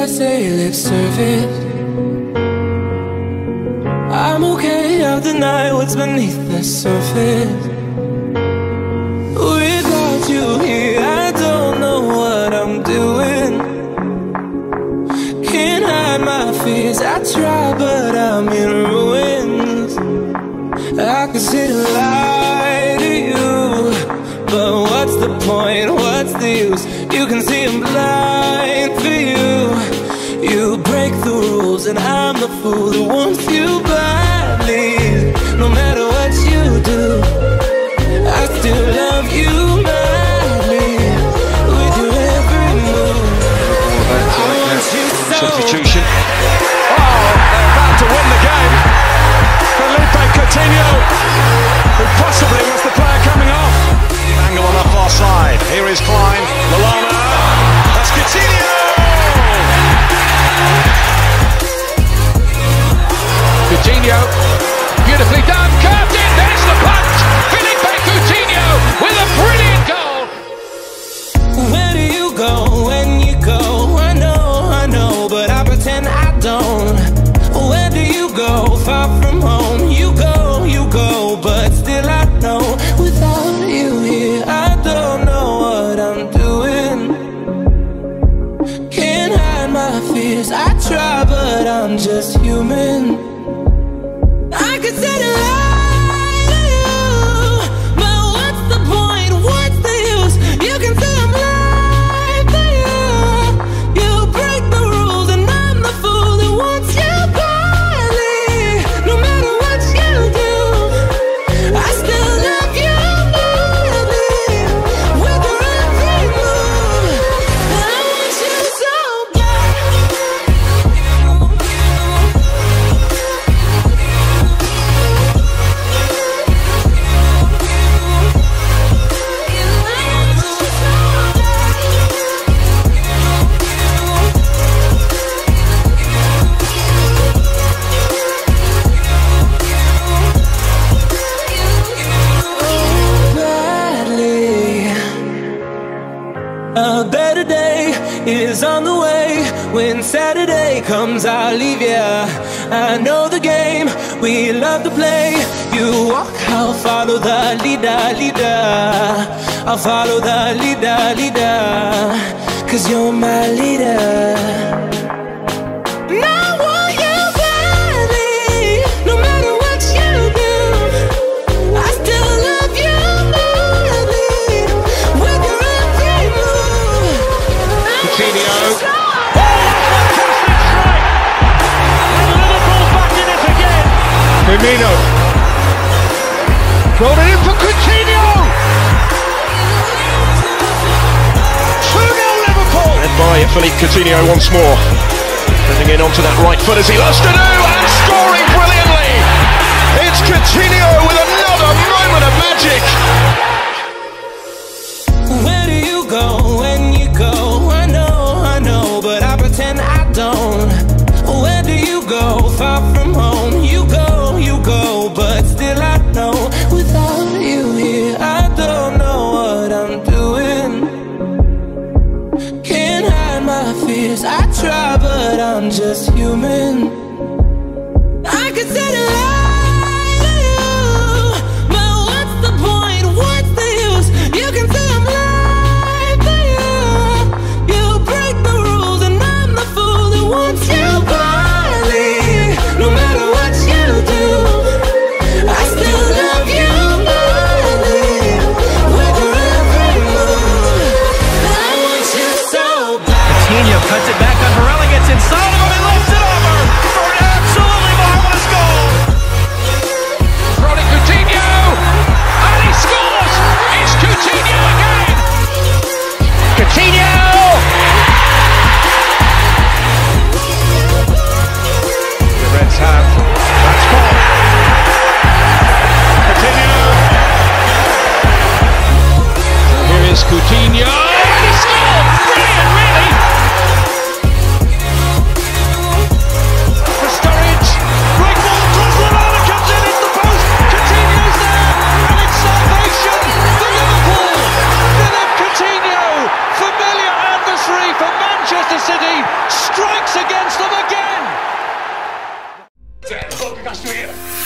say lip service. I'm okay, I'll deny what's beneath the surface. Without you here, I don't know what I'm doing. Can't hide my fears, I try but I'm in ruins. I could sit and lie to you, but what's the point, what's the use? You can see I'm blind for you. You break the rules and I'm the fool who wants you badly. No matter what you do, I still love you madly. With your every move, I want you so. Substitution. Oh, they're about to win the game. Felipe Coutinho, who possibly was the player coming off. Angle on the far side. Here is Klein. Lallana. That's Coutinho. Coutinho, beautifully done, curved in, there's the punch! Felipe Coutinho with a brilliant goal! Where do you go when you go? I know, but I pretend I don't. Where do you go? Far from home. You go, but still I know. Without you here, I don't know what I'm doing. Can't hide my fears, I try, but I'm just human. I could sit and lie to you, but what's the point, what's the use? You can say I'm lying to you. You break the rules and I'm the fool who wants you badly. No matter what you do, I still love you madly. With your every move, I want you so bad. A better day is on the way. When Saturday comes, I'll leave ya. I know the game we love to play. You walk, I'll follow the leader. I'll follow the leader. 'Cause you're my leader. Firmino. Thrown it in for Coutinho. 2-0 Liverpool. Led by Philippe Coutinho once more. Bending in onto that right foot as he loves to do and scoring brilliantly. It's Coutinho with another moment of magic. Where do you go when you go? I know, but I pretend I don't. Where do you go? Far from home. You go, but still I know. Without you here, I don't know what I'm doing. Can't hide my fears, I try, but I'm just human. I could sit and lie to you, but what's the point, what's the use? You can say I'm lying to you. You break the rules and I'm the fool who wants you badly. No matter what you do, I still love you madly. With your every move, I want you so bad. Coutinho cuts it back on Varela, gets inside of him and lifts it over for an absolutely marvelous goal. Rolling Coutinho, and he scores! It's Coutinho again! Coutinho! The Reds have. That's gone. Coutinho. Here is Coutinho, and he scored! Brilliant, really! For Sturridge, great ball across Lallana, comes in, hits the post. Coutinho's there, and it's salvation for Liverpool. Philippe Coutinho, familiar adversary for Manchester City, strikes Austria.